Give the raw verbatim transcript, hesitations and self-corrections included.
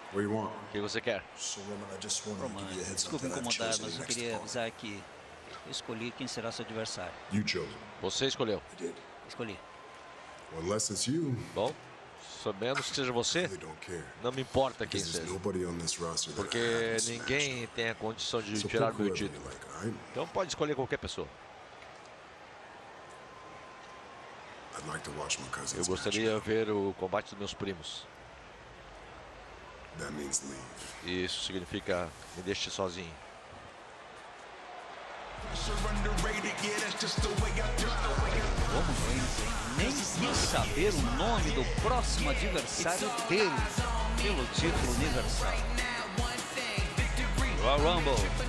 What do you want? O que você quer? So, Roman, I just wanted to Roman, give you a heads up desculpe that I've incomodar, chosen mas the eu next queria opponent. avisar que eu escolhi quem será seu adversário. You chose him. Você escolheu. I did. Escolhi. Well, unless it's you, Bom, sabendo que seja você, I really don't care. não me importa quem Because there's seja. nobody on this roster that I Porque haven't smashed. ninguém tem a condição de So tirar pick meu whoever you título. like, all right? Então pode escolher qualquer pessoa. I'd like to watch my cousins Eu gostaria de ver o combate dos meus primos. match. That means leave. E isso significa me deixe sozinho. Roman Reigns nem quis saber o nome do próximo adversário dele pelo título universal. Royal Rumble.